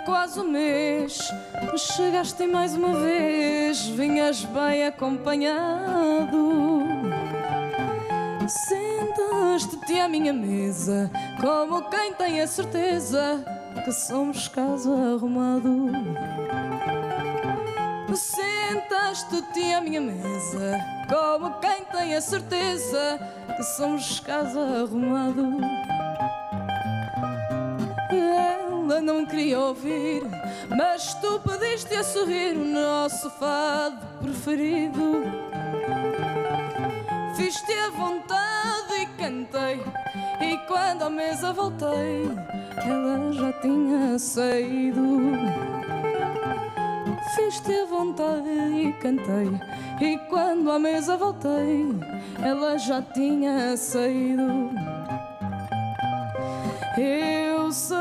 quase um mês, chegaste mais uma vez, vinhas bem acompanhado. Sentaste-te à minha mesa, como quem tem a certeza que somos caso arrumado. Sentaste-te à minha mesa, como quem tem a certeza que somos caso arrumado. Ela não queria ouvir, mas tu pediste a sorrir o nosso fado preferido. Fiz-te a vontade e cantei, e quando à mesa voltei, ela já tinha saído. Fiz-te a vontade e cantei, e quando à mesa voltei, ela já tinha saído. Eu sei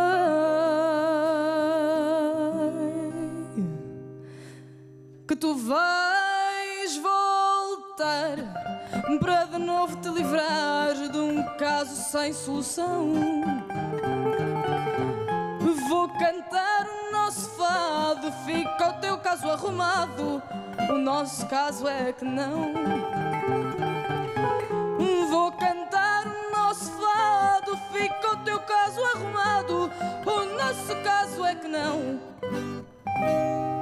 que tu vais voltar para de novo te livrar de um caso sem solução. Vou cantar o nosso fado, fica o teu caso arrumado, o nosso caso é que não. Vou cantar o nosso fado, fica o teu caso arrumado, o nosso caso é que não.